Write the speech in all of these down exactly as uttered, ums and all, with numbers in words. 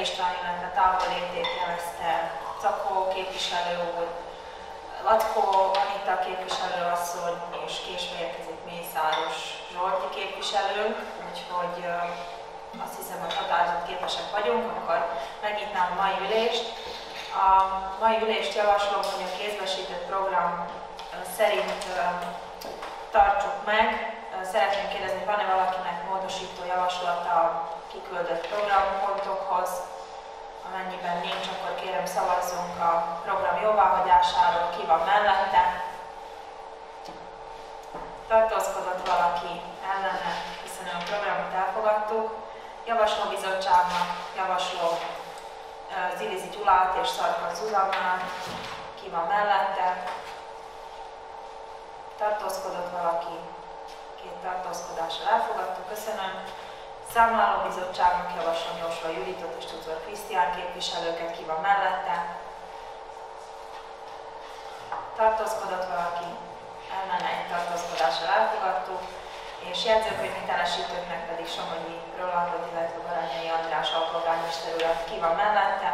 István, illetve távollétét jelezte Cakó képviselő úr, Lackó Anita képviselőasszony és késve érkezik Mészáros Zsolti képviselőnk, úgyhogy azt hiszem, hogy határozott képesek vagyunk, akkor megnyitnám a mai ülést. A mai ülést javaslom, hogy a kézbesített program szerint tartsuk meg. Szeretném kérdezni, hogy van-e valakinek módosító javaslata a kiküldött programpontokhoz. Amennyiben nincs, akkor kérem szavazzunk a program jóváhagyásáról. Ki van mellette? Tartózkodott valaki ellene, hiszen a programot elfogadtuk. Javasló bizottságnak javasló Zilizi Gyulát és Szarka Zuzannát. Ki van mellette? Tartózkodott valaki? Két tartózkodással elfogadtuk, köszönöm. Számlálóbizottságnak javaslom Jósva Juditot és Tutor Krisztián képviselőket, ki van mellette. Tartózkodott valaki? Ellene egy tartózkodással elfogadtuk. És jegyzőkönyvi telesítőknek pedig Somogyi Rolandot, illetve Baranyai András alpolgármester urat, ki van mellette.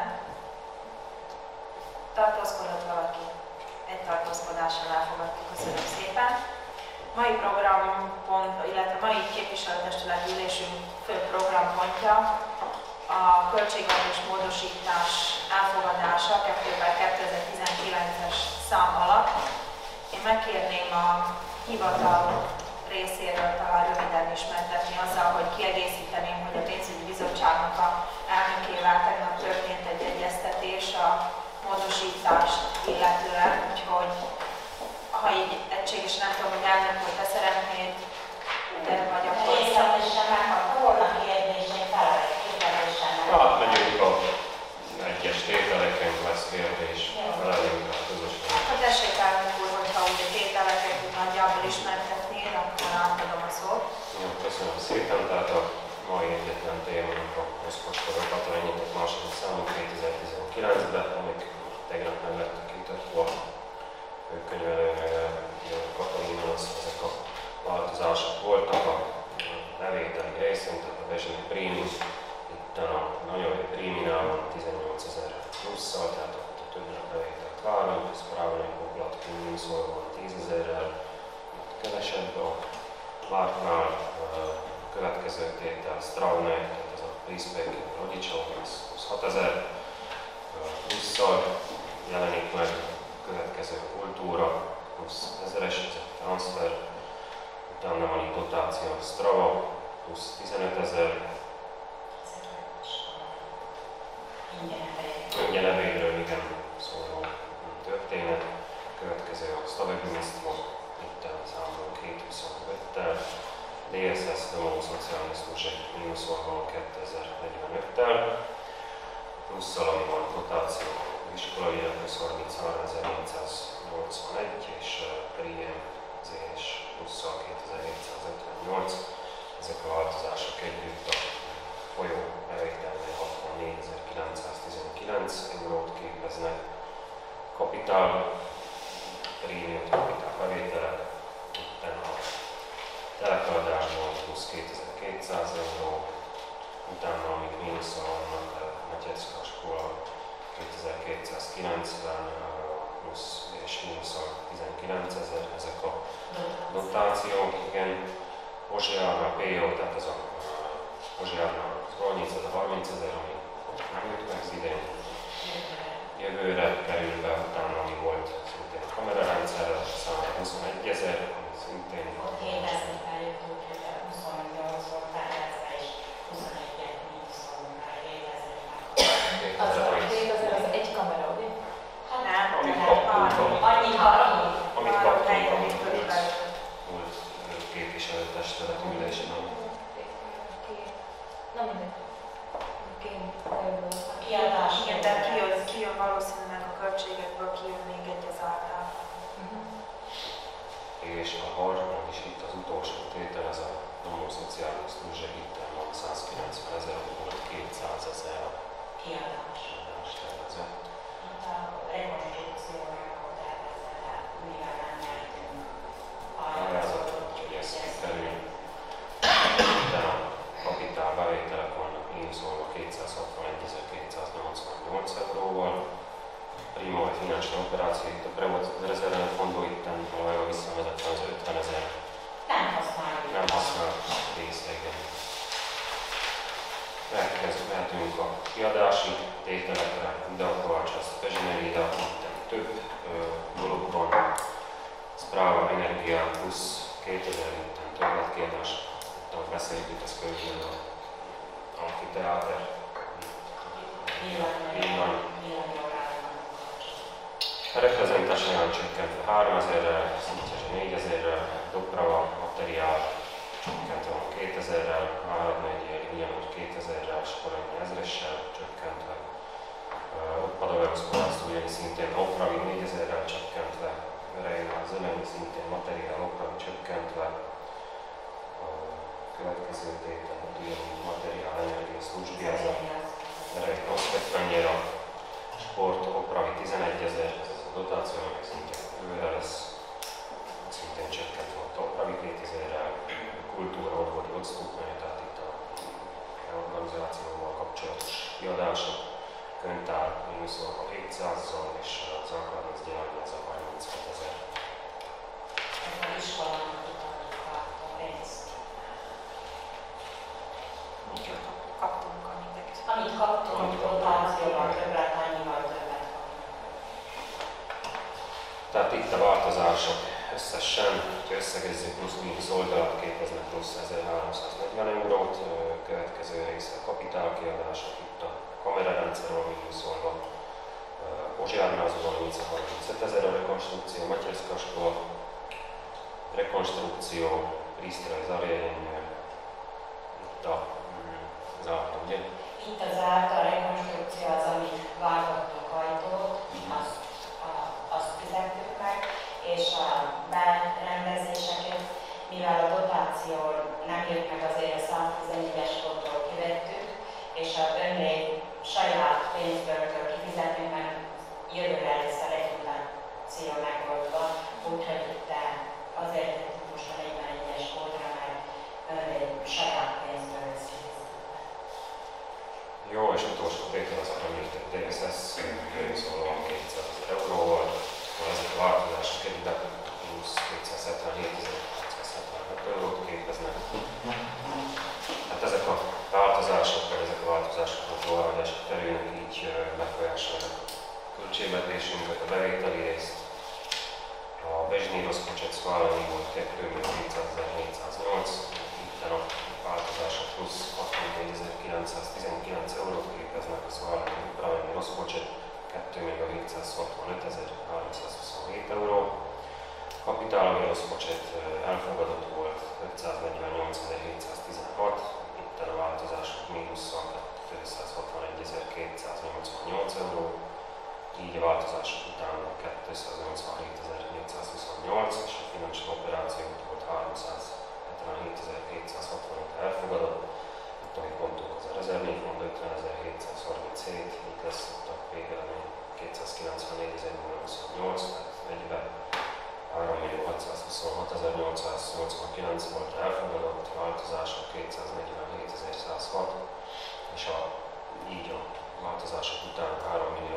Tartózkodott valaki? Egy tartózkodással elfogadtuk, köszönöm szépen. Mai programpont, illetve mai képviselőtestület ülésünk fő programpontja a költségvetés módosítás elfogadása kettő per kétezer-tizenkilences szám alatt. Én megkérném a hivatal részéről talán röviden ismertetni azzal, hogy kiegészíteném, hogy a pénzügyi bizottságnak a elnökével tegnap történt egy egyeztetés a módosítást illetően, úgyhogy ha így egységesen nem tudom, hogy elnök úr, te szeretnéd, de vagy akkor... Részletesen megkapta volna kérdését, felelősen meg. Hát megyünk a egyes tételeken, lesz kérdés, felelünk a közösen. Ha tessék elnök úr, hogyha úgy a tételeket úgy nagyjából ismertetnéd, akkor átadom a szót. Jó, köszönöm szépen, tehát a mai egyetlen témának a közpostokat ennyitek második számú kétezer-tizenkilencben, amik tegnap meg lettek kitetve a könyvelőnél Katalin, ezek a változások voltak a bevételi részén, tehát a vezseni prémi, itt a nagyobb préminál van tizennyolcezer plusszal, tehát a többre bevételt várunk, ez korábban egy poplat mínuszol van tízezerrel, kevesebb a Márknál a következő tétel, Straune, tehát ez a Prispek, Rodicsó, ez huszatezer plusszal jelenik meg. Következő kultúra, plusz ezeres, ez a transfer, utána van itt dotáció, Strava, plusz tizenötezer. Ingyen ebédről, igen, szóló történet. Következő a Stavebimisztva, itt számolunk hétszázhuszonöttel. dé es es, Demo Szociális Služeb, mínuszon van kétezer-negyvenöttel. Plusszal, ami van dotáció, iskolai plusz harmincháromezer-négyszáznyolcvanegy és Priem zé es plusszal kétezer-hétszázötvennyolc. Ezek a változások együtt a folyó bevételnél hatvannégyezer-kilencszáztizenkilenc eurót képeznek. Kapitál, prémium kapitál bevételek, utána a telekeladásból plusz kétezer-kétszáz euró, utána amik mínuszal vannak, Matyecka skóla kétezer-kétszázkilencven plusz és mínuszal tizenkilencezer, ezek a dotációk, igen. Pozsjárna pé o, tehát ez a Pozsjárna harmincezer, harmincezer, ami nem jött meg az idén. Jövőre kerül be utána, ami volt szintén a kamerarendszerrel, számra huszonegyezer, ami szintén Kérdezni feljöttünk, hogy a huszonnyolc volt tervezve és huszonegyet mínuszon már létezni meg. kétezer az egy kamera, ugye? Nem, Amit nem, kaptunk, annyi hallani. amit kaptunk, amit volt képviselőtestület ülésen. Nem mindegy. A kiadás. Igen, de kijön, kijön valószínűleg a költségekből, kijön még egy az által. És a harmadik is itt az utolsó tétel, ez a Demo Szociális Služeb, itt van százkilencvenezer, volt kétszázezer a Kiadás. tervezett. A rekonstrukciónak a tervezete, mivel nem nyertünk Pályázatot, hogy ez kikerül. Utána a kapitál bevételek vannak mínuszolva kétszázhatvanegy ezer-kétszáz financial operáció, itt a rezervben fondból itt valójában visszavezetve az ötven ezer Nem használjuk. nem használt része, igen. Mehetünk a kiadási tételekre, ide a Kovácsász Pezsineri, ide több ö, dologban. Správa Energia plusz kétezer litten többletkiadás. Itt ahogy beszéljük, itt ez körülbelül a amfiteáter. Villany. A reprezentás olyan csökkentve háromezerrel, szintesen négyezerrel, Doprava materiál csökkentve kétezerrel, Várad-megyér ugyanúgy kétezerrel, Sporolyi ezressel csökkentve, Padoveusz-Kovász ugyanis szintén Opravi négyezerrel csökkentve, Verejna Zöleni szintén materiál Opravi csökkentve, a következő tétel ugyanúgy materiál energia Szluzsbiaza, Verejna Oszketfenyera, Sport Opravi tizenegyezer, ez a dotáció, meg szintén őre lesz, szintén csökkentve a Opravi kétezerrel, Kultúra Odvodi Octúpnál, tehát itt a organizációval kapcsolatos kiadások, Könyvtár mínuszolva hétszázzal, és az alkalmazott gyermek a harminchetezer. Ez az iskolának utaljuk a pénzt. Mit kaptunk, amiket? Amit kaptunk, dotációval többet, annyival többet kapunk. Tehát itt a változások összesen, ha összegezzük plusz-mínusz oldalt, képeznek plusz ezerháromszáznegyven eurót, következő része a kapitálkiadások, itt a kamerarendszer mínuszolva, Pozsárnázóval harmincötezer a rekonstrukció, Matyarszkastól, rekonstrukció, Risztra az Arjénynél, itt a zárta, ugye? Itt az által rekonstrukció az, amit váltottuk ajtót, azt, a, azt fizettük meg, és a berendezéseket, mivel a dotáció nem jött meg, azért a száztizenegyes kódtól kivettük, és a önnél saját pénzből kell kifizetni, mert jövőre lesz a refundáció megoldva, úgyhogy itt azért tettük most a negyvenegyes kódra, mert önnél saját pénzből lesz kifizetve. Jó, és utolsó tétel az aranyérték dé es es, körülszólóan kétszázezer euróval, ezek a változások egyben plusz kétszázhetvenhétezer-hatszázhetvenhat eurót képeznek. Hát ezek a változások, vagy ezek a változások a jóváhagyások terülnek, így befolyásolják a költségvetésünket, a bevételi részt. A Bezsnér Oszkocset Szválani volt kettő millió hétszázezer-négyszáznyolc, itt a változások plusz hatvannégezer-kilencszáztizenkilenc eurót képeznek, a Szválani Upraványi Oszkocset kettő millió hétszázhatvanötezer-háromszázhuszonhét euró. Kapitálami Oszkocset elfogadott volt ötszáznegyvennyolcezer-hétszáztizenhat, itt a változások mínusszal kétszázhatvanegyezer-kétszáznyolcvannyolc euró, így a változások után kétszáznyolcvanhétezer-négyszázhuszonnyolc, és a financial operáció volt háromszázhetvenhétezer-kétszázhatvanöt elfogadott, itt amit mondtuk az a rezervnéfond ötvenezer-hétszázharminchét, itt lesz ott a végeredmény kétszázkilencvennégyezer-huszonnyolc, tehát egyben hárommillió hatszázhuszonhatezer-nyolcszáznyolcvankilenc volt elfogadott, változások kétszáznegyvenhétezer-százhat, és a, így a változások után hárommillió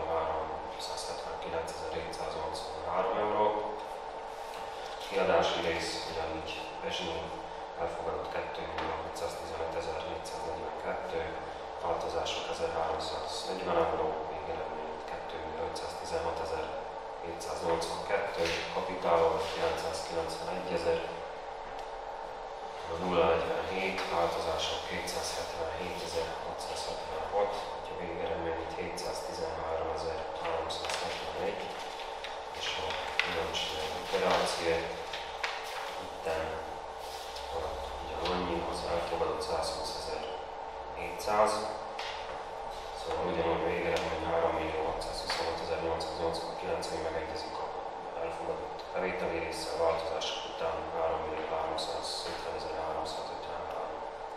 háromszázhetvenkilencezer-hétszáznyolcvanhárom euró. Kiadási rész ugyanígy Bezsnyi elfogadott kettő millió hatszáztizenötezer-négyszáznegyvenkettő, változások ezerháromszáznegyven euró, végeredmény kettő millió ötszáztizenhatezer-hétszáznyolcvankettő, kapitálon kilencszázkilencvenegyezer, nulla negyvenhét, változások kétszázhetvenhétezer-hatszázhetvenhat, a végeredmény itt hétszáztizenháromezer-háromszázhetvenegy, és a financial operáció itten ugyanannyi, az elfogadott százhúszezer-hétszáz, szóval ugyanúgy a végeredmény hárommillió hatszázhuszonhatezer-nyolcszáznyolcvankilenc, ami megegyezik a elfogadott bevételi résszel, a változások után hárommillió háromszázötvenezer-háromszázötvenhárom.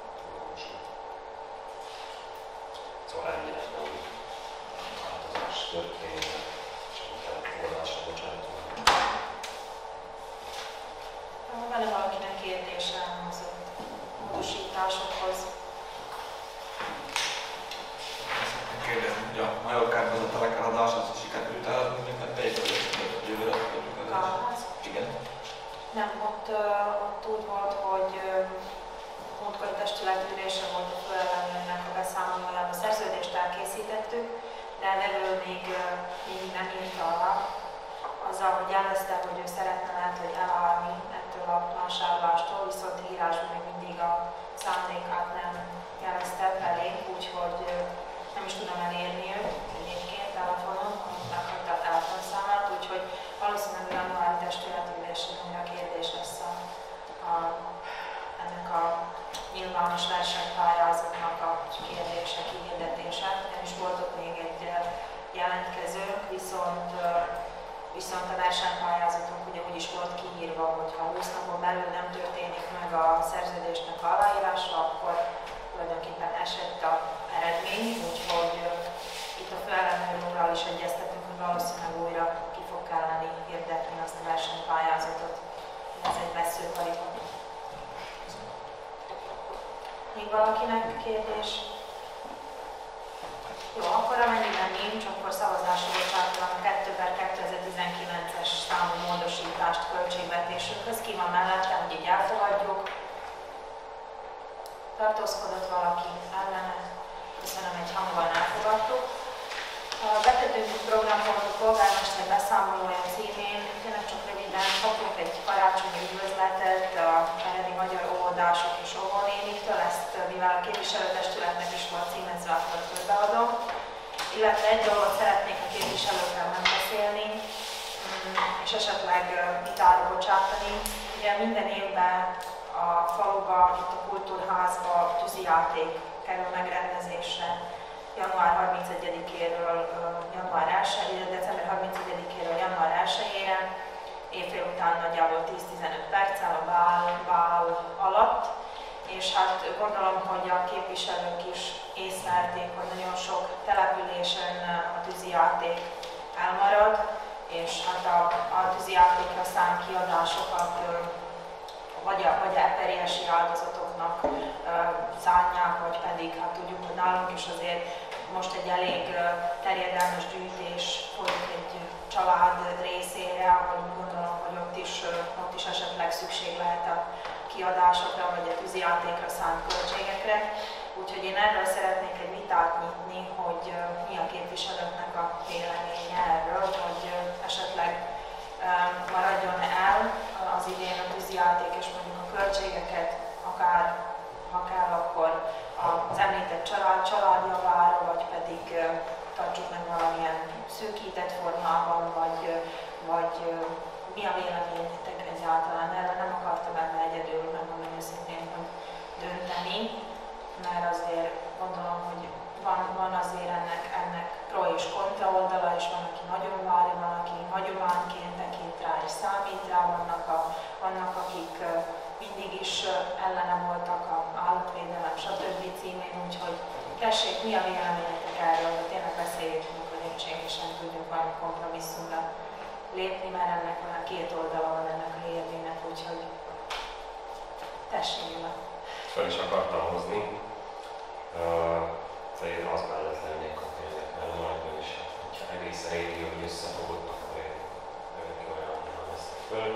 Szóval ennyi lenne, hogy változás történik, és amit elfogadásra bocsájtunk. Van-e valakinek kérdése az módosításokhoz? Kérdezni, hogy a Majorkában a telekadás az sikerült eladni, mert beépült még, még nem írta alá, azzal, hogy jelezte, hogy ő szeretne lehet, hogy elállni ettől a vásárlástól, viszont írásban még mindig a szándékát nem jelezte felénk, úgyhogy nem is tudom elérni őt egyébként telefonon, meghagyta a telefonszámát, úgyhogy valószínűleg januári testületülésen a kérdés lesz a, a, ennek a nyilvános versenypályázatnak a kérdése, kihirdetése. Nem is volt ott még egy jelentkezőnk, viszont, viszont a versenypályázatunk ugye úgy is volt kiírva, hogy ha húsz napon belül nem történik meg a szerződésnek aláírása, akkor tulajdonképpen esett az eredmény, úgyhogy itt a főellenőr úrral is egyeztetünk, hogy valószínűleg újra ki fog kelleni hirdetni azt a versenypályázatot. Ez egy veszőparika. Még valakinek kérdés? Jó, akkor amennyiben nincs, akkor szavazásra bocsátom a kettő per kétezer-tizenkilences számú módosítást költségvetésünkhöz. Ki van mellette, hogy így elfogadjuk? Tartózkodott valaki ellene? Köszönöm, egy hangban elfogadtuk. Betettünk programpontot polgármester beszámolója címén, tényleg csak röviden kapunk egy karácsonyi üdvözletet a eredeti magyar óvodások és óvónéniktől, ezt mivel a képviselőtestületnek is volt címezve, akkor közbeadom. Illetve egy dolgot szeretnék a képviselőkkel megbeszélni, és esetleg vitára bocsátani. Ugye minden évben a faluba, itt a kultúrházba tűzijáték kerül megrendezésre. január harmincegyedikéről január elsejére, december harmincegyedikéről január elsejére, évfél után nagyjából tíz-tizenöt perccel a bál, bál alatt, és hát gondolom, hogy a képviselők is észlelték, hogy nagyon sok településen a tűzijáték elmarad, és hát a, a tűzijátékra szánt kiadásokat vagy a, vagy a periesi áldozatoknak szánják, vagy pedig hát tudjuk, hogy nálunk is azért most egy elég terjedelmes gyűjtés folyik egy család részére, ahol gondolom, hogy ott is, ott is esetleg szükség lehet a kiadásokra, vagy a tűzijátékra szánt költségekre. Úgyhogy én erről szeretnék egy vitát nyitni, hogy mi a képviselőknek a véleménye erről, hogy esetleg maradjon el az idén a tűzijáték, és mondjuk a költségeket, akár ha kell, akkor az említett család, családjavára, vagy pedig tartsuk meg valamilyen szűkített formában, vagy, vagy mi a véleményetek egyáltalán. Erről nem akartam ebben egyedül, megmondom őszintén, hogy dönteni, mert azért gondolom, hogy van, van azért ennek, ennek pro és kontra oldala, és van, aki nagyon várja, van, aki hagyományként tekint rá és számít rá, vannak, a, vannak akik mindig is ellene voltak a állatvédelem, stb. Címén, úgyhogy tessék, mi a véleményetek erről, hogy tényleg beszéljük, amikor egységesen tudjuk valami kompromisszumra lépni, mert ennek van a két oldala van ennek a érvének, úgyhogy tessék, Gyula. Fel is akartam hozni. Uh, én az mellett lennék, hogy érdekel majdnem is, hogyha egész régió összefogott, akkor én olyan veszek föl.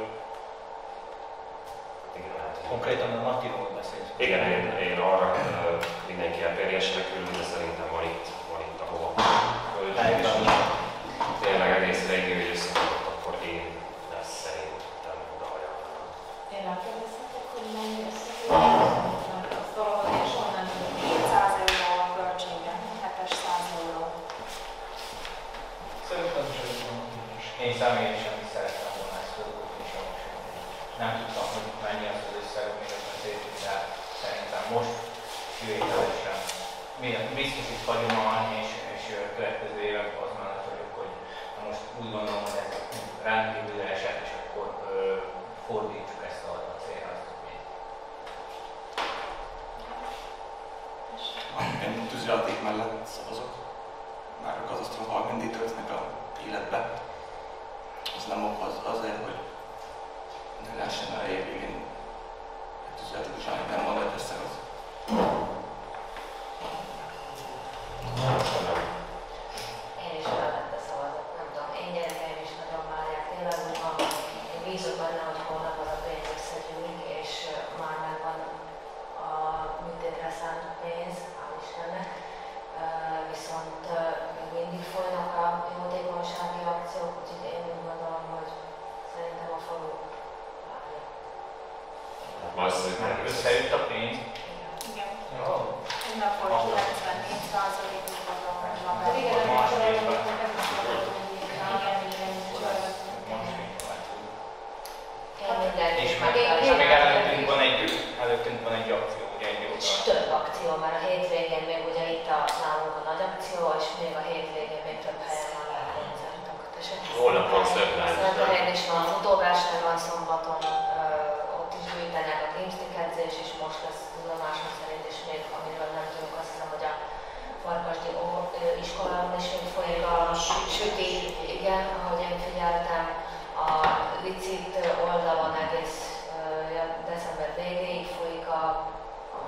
Igen, hát, konkrétan a Mattiról beszélsz. Igen, én, én arra uh, mindenki elpérjesre küld, de szerintem van itt, van itt ahova földön. Tényleg egész régió összefogott, akkor én lesz szerintem oda ajánlom. Én megkérdezhetek, hogy mennyi összefogott? Azt valahogy és onnan hétszáz euró a költsége, hétszáz euró. Szerintem is most én személyesen is szerettem volna ezt fölkútni sajnos. Nem tudtam, hogy mennyi az az összeg, amiről beszéltünk, de szerintem most kivételesen biztos itt hagyomány, és, és következő években az mellett vagyok, hogy most úgy gondolom, hogy ez rendkívül eset, és akkor ö, fordítsuk ezt a célra, azt tudni. Én tűzjáték mellett szavazok, már a katasztrófák mindig töltnek a életbe. Az nem ok az azért, hogy ne lehessen a év végén egy tűzjátékos állni, nem van, hogy összeg az. Én is mellette szavazok, nem tudom, én gyerekeim is nagyon várják, tényleg úgy van, én bízok benne, hogy holnap az a pénz összegyűlik, és már megvan a műtétre szánt pénz, hál' Istennek. össze- Összejött a pénz. Igen. Jó. Egy nap volt kilencvennégy százalék, gondolom, hogy van benne. Igen, Akkor más igen, évben. igen, igen, Most még tovább tud. Én mindent És is meg, meg- és még előttünk van egy, előttünk van egy akció, ugye egy És oldal. több akció, mert a hétvégén még ugye itt a nálunk a nagy akció, és még a hétvégén még több helyen van a koncertok. Holnap van Szöklány. Szöklány is van, futóverseny van szombaton, ö, ott is gyűjtenek a teamstick edzés, és most lesz tudomásom szerint is még, amiről nem tudjuk, azt hiszem, hogy a Farkasdi ó- ö, iskolában is még folyik a süti, igen, ahogy én figyeltem, a licit oldalon egész ö, december végéig folyik a, a,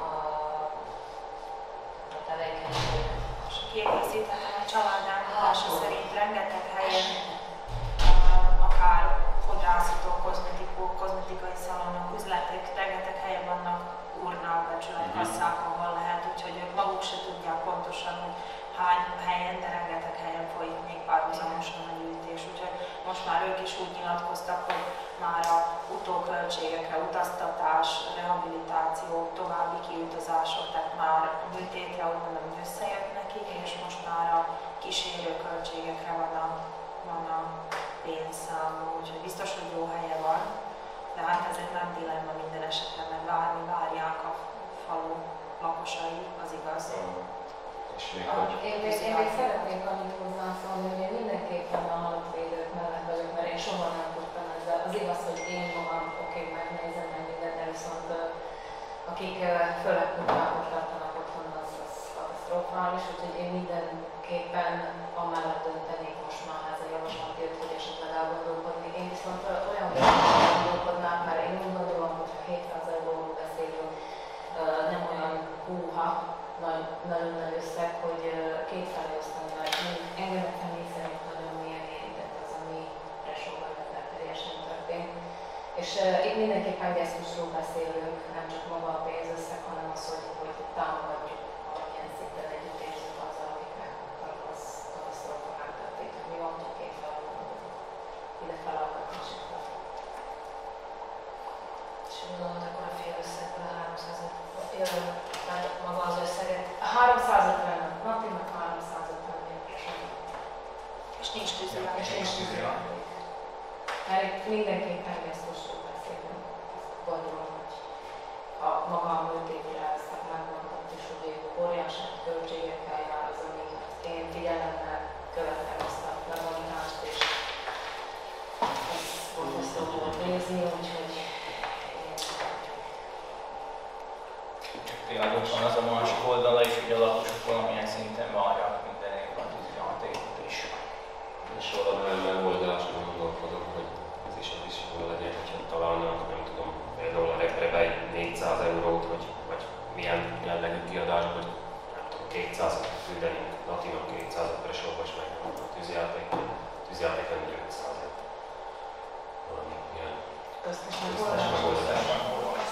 a tevékenység. És kiegészítettem a családálkodása szerint rengeteg helyen, uh, akár fodrászatok, kozmetikók, kozmetikai szalonok, üzletek, rengeteg helyen vannak urnák, becsületkasszák, ahol lehet, úgyhogy ők maguk se tudják pontosan, hogy hány helyen, de rengeteg helyen folyik még párhuzamosan a gyűjtés. Úgyhogy most már ők is úgy nyilatkoztak, hogy már a utóköltségekre, utaztatás, rehabilitáció, további kiutazások, tehát már a műtétre úgy mondom, hogy összejött nekik, és most már a kísérő költségekre van a, van a pénzszámú, úgyhogy biztos, hogy jó helye van, de hát ez egy nagy dilemma minden esetben, mert várni várják a falu lakosai, az igaz. És még Ah, hogy Én még, én még szeretnék annyit hozzászólni, hogy én mindenképpen a halotvédők mellett vagyok, mert én soha nem tudtam ezzel. Az igaz, hogy én magam oké, megnézem meg mindent, de viszont ö, akik ö, főleg kutyákat tartanak otthon, az, az katasztrofális, úgyhogy én mindenképpen amellett döntenék most már ez a javaslat jött, hogy esetleg elgondolkodni. Én viszont ö, olyan dolgokon gondolkodnám, mert én úgy gondolom, hogy ha hétszáz euróról beszélünk, ö, nem olyan húha, Nagy, nagyon nagy összeg, hogy két felé osztani, mert engem személy szerint nagyon mélyen érintett az, ami Resóban teljesen történt. És uh, itt mindenképpen gesztusról beszélünk, nem csak maga a pénzösszeg, hanem az, hogy, hogy támogatjuk valamilyen szinten együtt érzünk azzal, akiknek az katasztrófák történt, hogy mi van, csak két feladatot ide feladhatni is. És úgy gondolom, hogy akkor a fél összegből a háromszázat jön, mert maga az összeget. háromszázötven, napi meg háromszázötven mérkőzés. És nincs tűzilás. És nincs tűzilás. Mert itt mindenképpen gesztusról beszélünk. Azt gondolom, hogy ha maga a műtétre ezt megmondtam is, hogy óriási költségekkel jár az, ami én figyelemmel követem ezt a lebonyást, és ez borzasztó volt nézni, úgyhogy én Tényleg ott van az a másik oldala is, hogy a lakosok valamilyen szinten várják minden évben a tűzijátékot is. és valamilyen megoldáson gondolkodok, hogy ez is az is jól legyen, hogyha találnánk, nem tudom, például a reprebe egy négyszáz eurót, vagy, vagy milyen jellegű kiadás, hogy nem tudom, kétszázat küldenénk, Latinak kétszázat Presóba, és meg a tűzjáték, tűzjáték nem ötszázat. Valami ilyen köztes köztes megoldás. megoldás.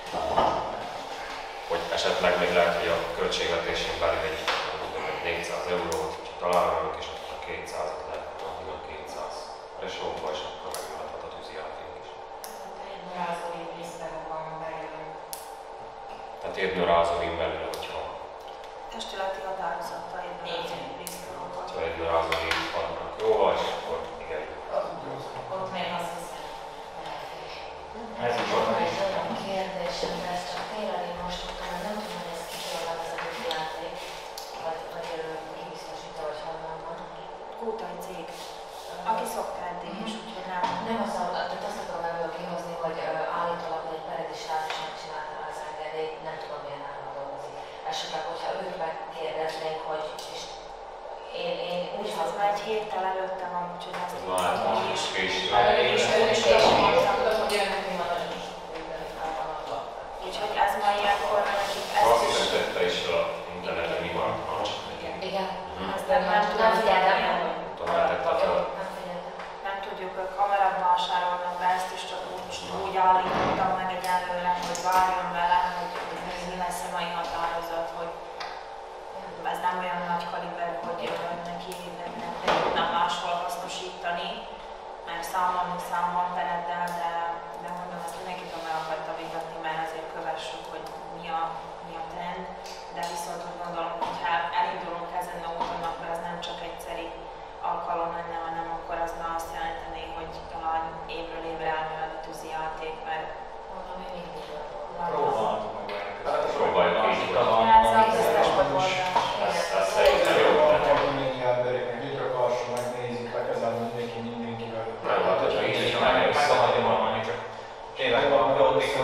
Hogy esetleg még lehet, hogy a költségvetésén belül egy négyszáz eurót, hogyha találnánk, és akkor a kétszázat lehet, akkor a kétszáz Resóba, és akkor megmaradhat a tűzijáték is. Rázói vízben bejön. Tehát jednorazóin belül, hogyha, Testületi határozattal Igen. érdemes biztosított. hogyha jednorazóin adnak jóval, és akkor igen. Ott még azt hiszem, elfér. Ez is ott is. Van a kérdésem, de ezt csak tényleg én most tudtam, hogy nem tudom, hogy ez kicsoda ez a vízjáték, vagy, vagy ö, kibiztosítja, vagy honnan van. Kútai cég, aki szokta eddig is, úgyhogy nem. Nem az a, tehát azt akarom ebből kihozni, hogy ö, állítólag egy peredistát is megcsinálta az engedélyt, nem tudom milyen állal dolgozik. Esetleg, hogyha őt megkérdeznénk, hogy és én, én úgy Ez hallom, már egy héttel előtte van, úgyhogy ez Ez már így is. késő. Ő is, ő is Késő. később tudod, hogy önnek mi van nagyon sok mindenit általában. Úgyhogy ez már ilyenkor nekik Azt ezt hiszem, is. tette is fel a interneten, mi van, ha csak nekünk. igen, Mhm. ezt nem, nem, nem figyeltem. Talán tette Jó, fel. nem figyeltem. Nem tudjuk, hogy kamerát vásárolnak be, ezt is csak úgy, úgy állítottam meg egyelőre, hogy várjon vele, hogy mi lesz a mai határozat, hogy ez nem olyan nagy kaliber, hogy neki nem, nem, nem tudnám máshol hasznosítani, mert számolni számol pereddel, de, de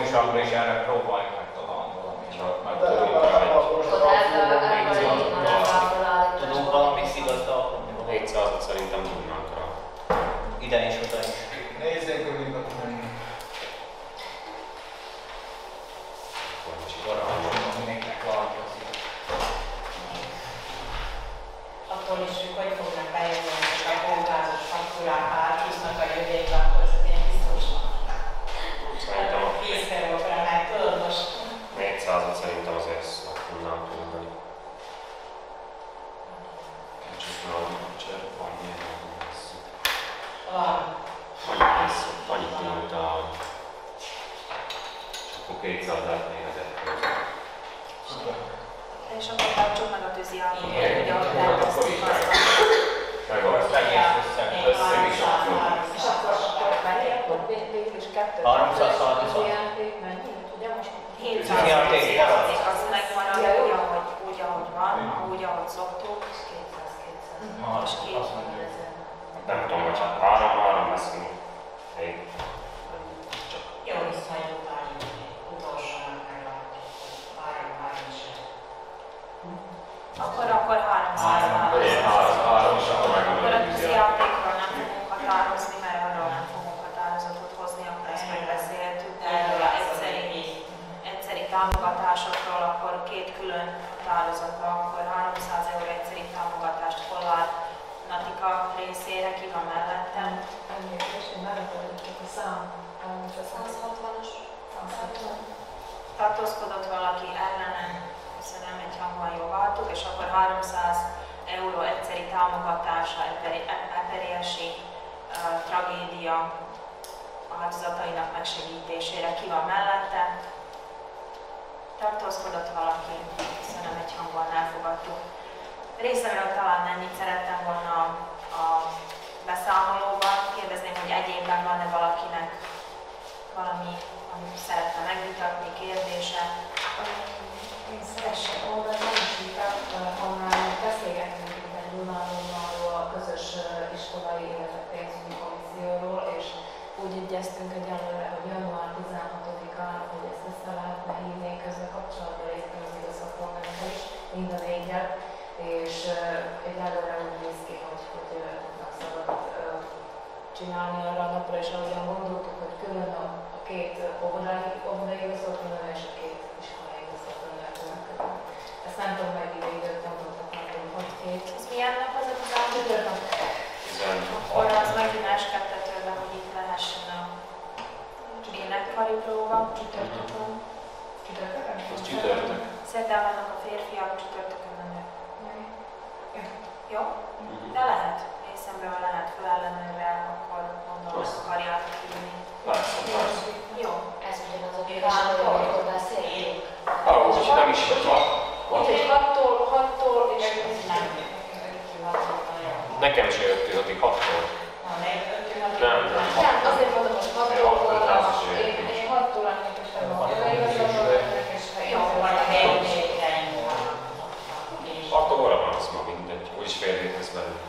és akkor is erre próbáljuk meg találni valamit. Csak meg tudunk rá egy Tudunk valami szigazda alkotni? négyszázat szerintem tudnánk rá. Ide és oda is. Nézzék, hogy mit menni. Akkor most Varázsolom, mindenkinek valami az így. Attól is függ, hogy fognak bejönni, hogy a bombázós faktúrák átúsznak a jövőbe, akkor ez ilyen biztos van. szerintem a Vízkerülőkre meg tudod most. négyszázat szerintem azért ezt tudnám tudni. Kicsit valami cser, van ilyen messze. Van. Annyit messze, annyit tudunk találni. És akkor kétszáz lehetne érzett. És akkor tartsuk meg a tűzijátékot, Igen. ugye ahogy Akkor is terveztük meg. azt. Meg Akkor az ezt egész összeg. összeg is akkor. És akkor, akkor mennyi? Akkor végül is kettő. háromszázharminc. Játék mennyi? Ugye most? hétszáz Tűzijáték. tűzijáték, az megmarad úgy, ahogy, úgy, ahogy van, úgy, ahogy szoktuk. kétszáz kétszáz. Ah, És két azt mondja. ezer. Nem tudom, hogy csak három-három lesz még. Még. Csak Jó, hisz majd utána utolsóan meglátjuk, hogy várjunk már is. Akkor, akkor háromszáz Vagy ilyen három, három, és akkor Akkor a megvan a tűzijátékról nem fogunk határozni, mert arról nem fogunk határozatot hozni, akkor ezt megbeszéltük. Erről az egyszeri, egyszeri támogatásokról, akkor két külön határozata, akkor háromszáz euró egyszeri támogatást Kollár Natika részére, ki van mellettem. Ennél is, én megakadottuk a szám. száz hatvanas. Tartózkodott valaki ellene, köszönöm, egy hangban jóváltuk, és akkor háromszáz euró egyszeri támogatása Eperi- Eperiesi uh, tragédia áldozatainak megsegítésére, ki van mellette. Tartózkodott valaki, köszönöm, egy hangban elfogadtuk. Részemről talán ennyit szerettem volna a, a beszámolóban. Kérdezném, hogy egyébben van-e valakinek valami, amit szeretne megvitatni, kérdése. Én szeretném olvasni, és inkább, ha már beszélgettünk itt egy Dunálónról, a közös iskolai illetve pénzügyi komisszióról, és úgy egyeztünk egyelőre, hogy január tizenhatodikán, hogy ezt össze lehetne hívni, közben kapcsolatban léptünk az igazgatómennel is, mind a négyet, és egyelőre úgy néz ki, hogy, hogy tudnak szabadot csinálni arra a napra, és ahogyan gondoltuk, hogy külön a, a két óvodai igazgatónő és a két iskolai igazgatónő külön. Ezt nem tudom mennyi időt nem mondtak, nem tudom, hogy két. Ez milyen nap az a tizenhatodika? Akkor az megint eskedtetőben, hogy itt lehessen a énekkari próba. Csütörtökön. Csütörtökön? Az csütörtök. Szerdán vannak a férfiak, csütörtökön mennek. Ja. Jó? De lehet. Észemből lehet felellenőre, akkor gondolom ezt akarjátok írni. Persze, persze. Jó. Ez ugyanaz a kívánról beszélünk. Ah, úgyhogy nem is vagy van. Úgyhogy hattól, hattól és Nem. Nekem is jött tűzötik hattól. Nem, nem. nem, azért mondom, hogy hattól volna, én, én hattól lennék, és nem a igazgatónak, és Jó, van a végéken. Attól óra van az ma mindegy. Úgyis fél hét lesz belőle.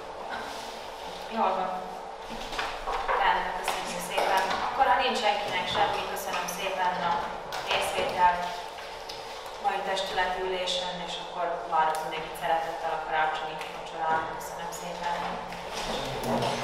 Jól van. Rendben, köszönjük szépen. Akkor ha nincs senkinek semmi, köszönöm szépen a részvételt mai testületi ülésen, és akkor várok mindenkit szeretettel a karácsonyi vacsorára. Köszönöm szépen.